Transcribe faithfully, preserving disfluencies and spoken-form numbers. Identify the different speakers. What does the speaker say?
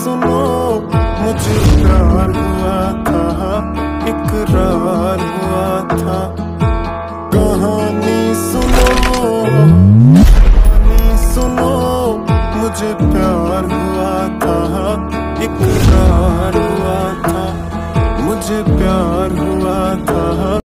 Speaker 1: सुनो, मुझे प्यार हुआ था, इकरार हुआ था। कहानी सुनो, कहानी सुनो, मुझे प्यार हुआ था, इकरार हुआ था, मुझे प्यार हुआ था।